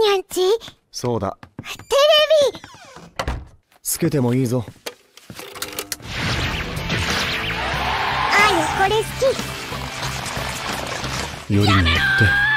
にゃんち？ そうだ。 テレビつけてもいいぞ。 あよこれ好き。 よりによって